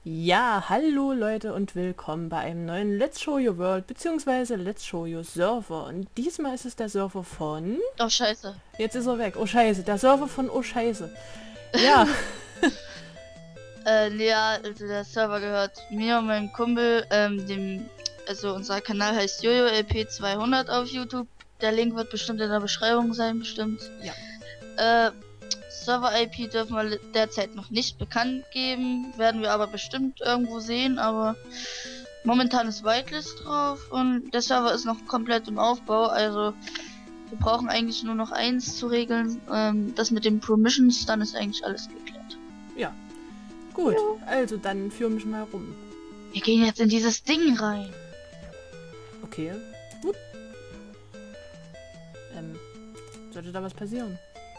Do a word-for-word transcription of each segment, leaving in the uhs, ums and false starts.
Ja, hallo Leute und willkommen bei einem neuen Let's Show Your World bzw. Let's Show Your Server. Und diesmal ist es der Server von... Oh, scheiße. Jetzt ist er weg. Oh scheiße, der Server von Oh scheiße. Ja. äh, ja, also der Server gehört mir und meinem Kumpel, ähm, dem, also unser Kanal heißt Jojo L P zweihundert auf YouTube. Der Link wird bestimmt in der Beschreibung sein, bestimmt. Ja. Äh, Server I P dürfen wir derzeit noch nicht bekannt geben, werden wir aber bestimmt irgendwo sehen, aber momentan ist Whitelist drauf und der Server ist noch komplett im Aufbau, also wir brauchen eigentlich nur noch eins zu regeln, ähm, das mit den Permissions, dann ist eigentlich alles geklärt. Ja. Gut, ja. Also dann führ mich mal rum. Wir gehen jetzt in dieses Ding rein. Okay. Gut. Ähm, sollte da was passieren?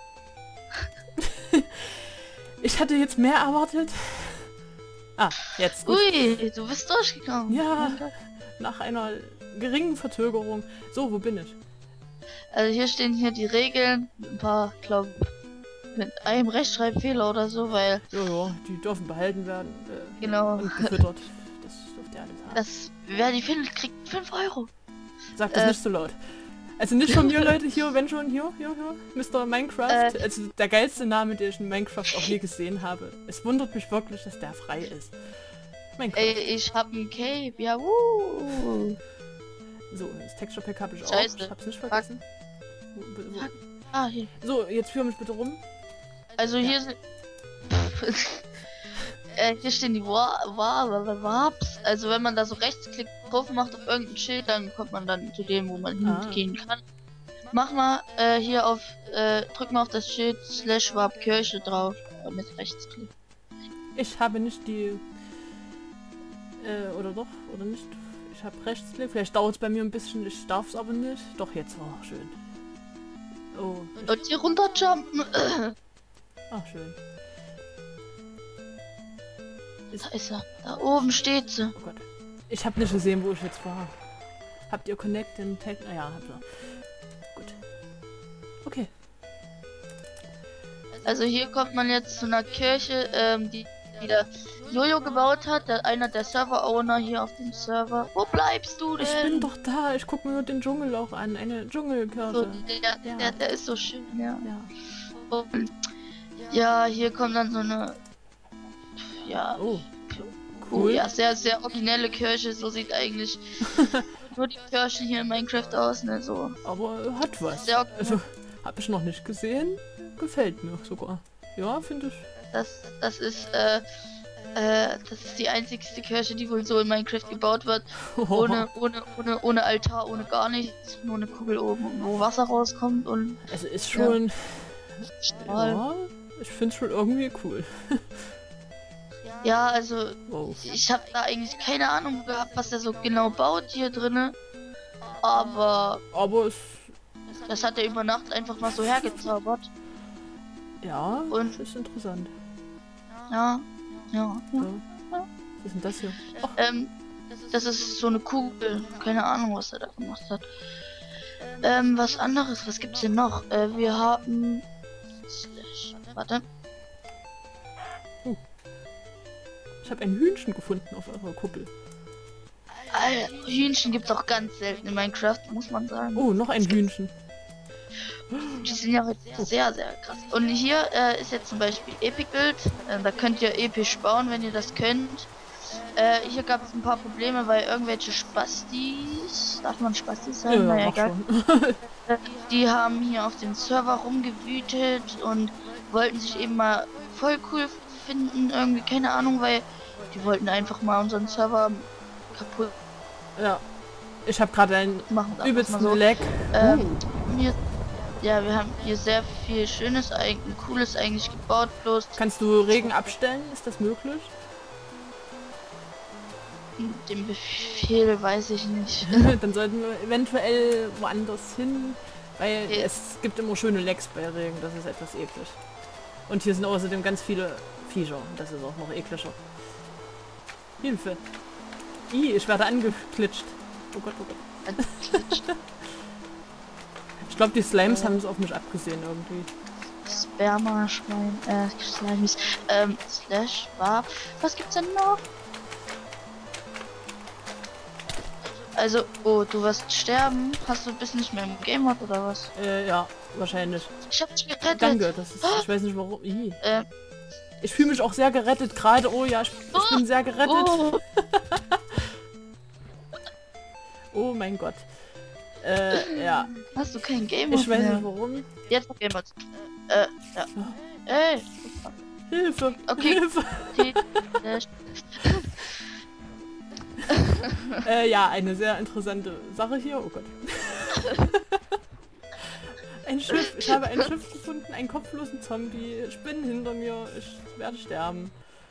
Ich hatte jetzt mehr erwartet. Ah, jetzt. Gut. Ui, du bist durchgekommen. Ja, nach einer geringen Verzögerung. So, wo bin ich? Also hier stehen hier die Regeln. Ein paar, glaube mit einem Rechtschreibfehler oder so, weil... Ja, ja, die dürfen behalten werden. Äh, genau. Und gefüttert. Das dürft ihr alles haben. Das, wer die findet, kriegt fünf Euro. Sag das äh, nicht so laut. Also nicht von mir, Leute, hier, wenn schon, hier, hier, hier, Mister Minecraft. Äh, also der geilste Name, den ich in Minecraft auch je gesehen habe. Es wundert mich wirklich, dass der frei ist. Minecraft. Ey, ich hab ein Cape, ja, wuh. So, das Texture Pack habe ich Scheiße. auch. Ich hab's nicht vergessen. Wo, wo. Ah, hier. So, jetzt führ mich bitte rum. Also ja. Hier sind... äh, hier stehen die Warps. Also wenn man da so rechtsklickt drauf macht auf irgendein Schild, dann kommt man dann zu dem, wo man ah. hingehen kann. Mach mal äh, hier auf, äh, drück mal auf das Schild slash Warp Kirche drauf äh, mit Rechtsklick. Ich habe nicht die, äh, oder doch, oder nicht? Ich habe Rechtsklick. Vielleicht dauert es bei mir ein bisschen. Ich darf es aber nicht. Doch jetzt, oh schön. Oh. Und hier runterjumpen. Ach schön. Da ist er. Da oben steht sie. Oh Gott. Ich habe nicht gesehen, wo ich jetzt war. Habt ihr Connect in Tag? Naja, habt ihr. Gut. Okay. Also hier kommt man jetzt zu einer Kirche, ähm, die, die der Jojo gebaut hat. Der, einer der Server-Owner hier auf dem Server. Wo bleibst du denn? Ich bin doch da. Ich gucke mir nur den Dschungel auch an. Eine Dschungelkirche. So, der, ja. der, der ist so schön, ja. Ja, Und, ja, hier kommt dann so eine... Ja... Oh. Cool. Ja, sehr, sehr originelle Kirche, so sieht eigentlich nur die Kirche hier in Minecraft aus, ne, so. Aber hat was. Sehr also, hab ich noch nicht gesehen, gefällt mir sogar. Ja, finde ich. Das, das ist, äh, äh, das ist die einzigste Kirche, die wohl so in Minecraft gebaut wird. Ohne, ohne, ohne, ohne Altar, ohne gar nichts, nur eine Kugel oben, wo Wasser rauskommt und... Also ist schon... Ja, ja ich finde es schon irgendwie cool. Ja, also wow. Ich habe da eigentlich keine Ahnung gehabt, was er so genau baut hier drinne. Aber aber es das hat er über Nacht einfach mal so hergezaubert. Ja, und das ist interessant. Ja, ja. ja. ja. Was ist denn das hier? Oh. Ähm, das ist so eine Kugel. Keine Ahnung, was er da gemacht hat. Ähm, was anderes, was gibt's denn noch? Äh, wir haben Warte. Ich habe ein Hühnchen gefunden auf eurer Kuppel. Alter, Hühnchen gibt's auch ganz selten in Minecraft, muss man sagen. Oh, noch ein Hühnchen. Die sind ja sehr, sehr krass. Und hier äh, ist jetzt zum Beispiel Epic Build. Äh, da könnt ihr episch bauen, wenn ihr das könnt. Äh, hier gab es ein paar Probleme, weil irgendwelche Spastis, darf man Spastis sagen? Ja, naja, egal. äh, die haben hier auf dem Server rumgewütet und wollten sich eben mal voll cool finden, irgendwie, keine Ahnung, weil die wollten einfach mal unseren Server kaputt. Ja, ich habe gerade einen übelsten so. Lag. Ähm, uh. hier, ja, wir haben hier sehr viel Schönes, eigentlich Cooles eigentlich gebaut, bloß... Kannst du Regen abstellen? Ist das möglich? Den Befehl weiß ich nicht. Dann sollten wir eventuell woanders hin, weil okay. Es gibt immer schöne Lags bei Regen, das ist etwas eklig. Und hier sind außerdem ganz viele Viecher, das ist auch noch ekliger. Hilfe! Ih, ich werde angeklitscht. Oh Gott, oh Gott. Angeklitscht? Ich glaube, die Slimes äh. haben es auf mich abgesehen irgendwie. Sperma-Schwein, äh, Slimies, ähm, Slash, Barb. Was gibt's denn noch? Also, oh, du wirst sterben. Hast du bist nicht mehr im Game Mode oder was? Äh, ja, wahrscheinlich. Ich hab dich gerettet. Danke, das ist, ich weiß nicht warum. Ih. Äh, Ich fühle mich auch sehr gerettet gerade. Oh ja, ich, ich bin sehr gerettet. oh, Oh mein Gott. Äh, ja. hast du kein Game Mode Ich weiß mehr? nicht warum. Jetzt Game Mode. Äh, ja. Ey, Hilfe! Okay. Hilfe! T, Slash. Äh, ja, eine sehr interessante Sache hier. Oh Gott. Ein Schiff. Ich habe ein Schiff gefunden, einen kopflosen Zombie. Spinnen hinter mir. Ich werde sterben.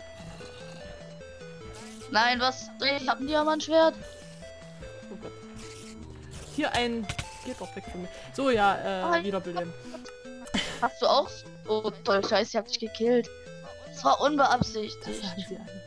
Nein, was? Ich hab ein Diamantschwert. Oh Gott. Hier ein... Geht doch weg von mir. So, ja, äh, Nein. wiederbeleben. Hast du auch? Oh, toll, scheiße, ich hab dich gekillt. Das war Das unbeabsichtigt. sagen sie alle.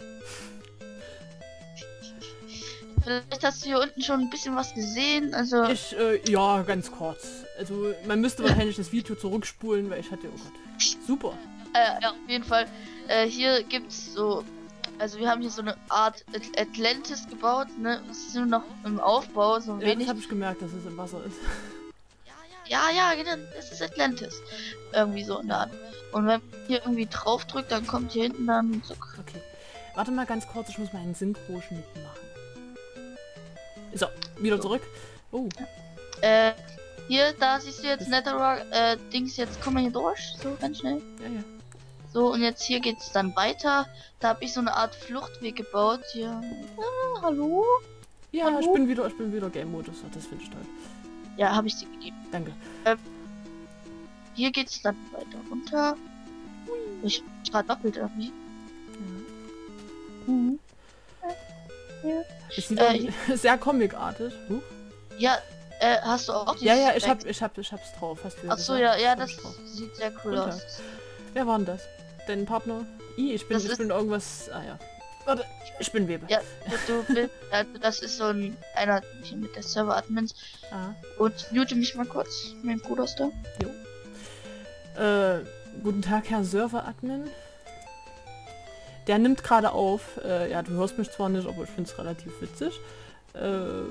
Vielleicht hast du hier unten schon ein bisschen was gesehen, also... Ich, äh, ja, ganz kurz. Also, man müsste wahrscheinlich das Video zurückspulen, weil ich hatte... Oh Gott. Super. Äh, ja, auf jeden Fall. Äh, hier gibt's so... Also wir haben hier so eine Art At- Atlantis gebaut, ne? Es ist nur noch im Aufbau, so ein Ja, das wenig. habe ich gemerkt, dass es im Wasser ist. Ja, ja, genau, es ist Atlantis. Irgendwie so in der Art. Und wenn man hier irgendwie drauf drückt, dann kommt hier hinten dann so... Okay. Warte mal ganz kurz, ich muss mal einen Synchro-Schnitt machen. So, wieder zurück. Oh, Äh, hier, da siehst du jetzt Netherrock, äh, Dings, jetzt kommen wir hier durch, so ganz schnell. ja, ja. So, und jetzt hier geht's dann weiter. Da habe ich so eine Art Fluchtweg gebaut. Hier. Ah, hallo? Ja, Hallo? ich bin wieder, ich bin wieder Game-Modus. Das finde ich toll. Ja, habe ich dir gegeben. Danke. Hier geht's dann weiter runter. Ich gerade doppelt irgendwie. Ja. Mhm. Es sieht Äh, auch sehr comicartig. Huh? Ja, äh, hast du auch Ja, ja, ich Back- hab, ich hab, ich hab's drauf. Hast du ja Ach so, gesagt. ja, ja, Hab das ich drauf. sieht sehr cool Runter. aus. Wer war denn das? Dein Partner? I, ich bin, Das ich ist- bin irgendwas. Ah ja. Warte, ich bin Weber. Ja, du bist, also das ist so ein einer hier mit der Server-Admins. Ah. Und mute mich mal kurz. Mein Bruder ist da. Äh, guten Tag, Herr Server-Admin. Der nimmt gerade auf. Äh, ja, du hörst mich zwar nicht, aber ich finde es relativ witzig. Äh,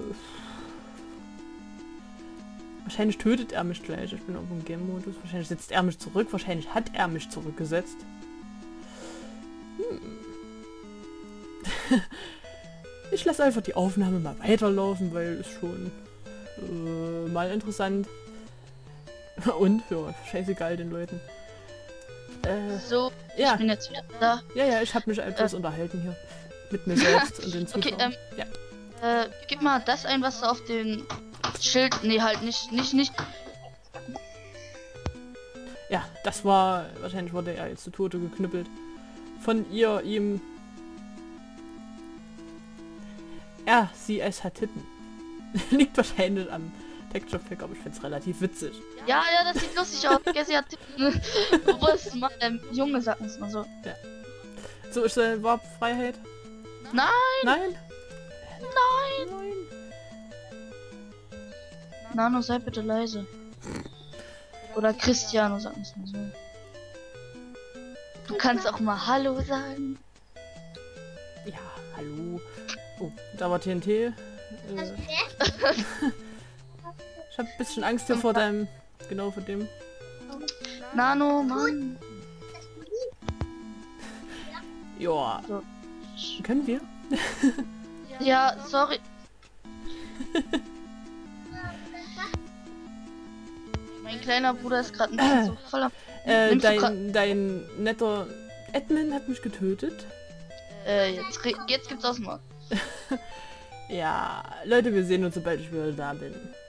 wahrscheinlich tötet er mich gleich. Ich bin auf dem Game-Modus. Wahrscheinlich setzt er mich zurück. Wahrscheinlich hat er mich zurückgesetzt. Hm. Ich lasse einfach die Aufnahme mal weiterlaufen, weil es schon äh, mal interessant. Und, ja, scheißegal den Leuten. Äh, So, ja. ich bin jetzt wieder da. Ja, ja, ich habe mich etwas äh, unterhalten hier. Mit mir selbst und den Zuschauern. Okay, ähm, ja. Äh, gib mal das ein, was du auf dem Schild. Nee, halt nicht, nicht, nicht. ja, das war... Wahrscheinlich wurde er jetzt zu Tode geknüppelt. Von ihr, ihm... Er, sie, es hat Titten. Liegt wahrscheinlich am Texture Pack, aber ich find's relativ witzig. Ja, ja, das sieht lustig aus. Gessi hat Titten. Wo ist mal, ähm, Junge, sag uns mal so. So, ist äh, war Freiheit? Nein! Nein? Nein! Nein. Nano, sei bitte leise. Oder Cristiano, sag uns mal so. Du kannst auch mal Hallo sagen. Ja, hallo. Oh, da war T N T. Äh, ich hab ein bisschen Angst hier vor deinem... Genau vor dem. Nano, Mann. Ja. So. Können wir? Ja, sorry. Mein kleiner Bruder ist gerade ein bisschen so voll am... Äh, Nimmst du grad- dein, dein netter Admin hat mich getötet. Äh, jetzt, re- jetzt gibt's aus dem Maul. Ja, Leute, wir sehen uns, sobald ich wieder da bin.